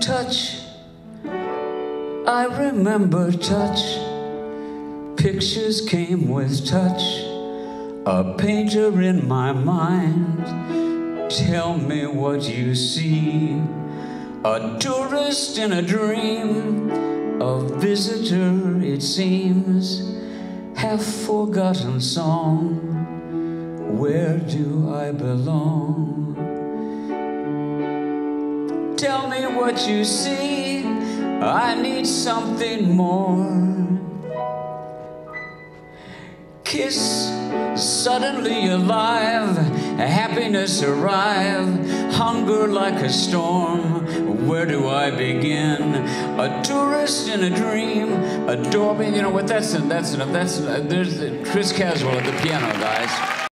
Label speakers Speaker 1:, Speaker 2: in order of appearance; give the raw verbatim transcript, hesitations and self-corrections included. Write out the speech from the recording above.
Speaker 1: touch, I remember touch. Pictures came with touch. A painter in my mind. Tell me what you see. A tourist in a dream. A visitor, it seems. Half-forgotten song. Where do I belong? Tell me what you see. I need something more. Kiss, suddenly alive. Happiness arrive. Hunger like a storm. Where do I begin? A tourist in a dream. A doorbell. You know what? That's that's that's. There's Chris Caswell at the piano, guys.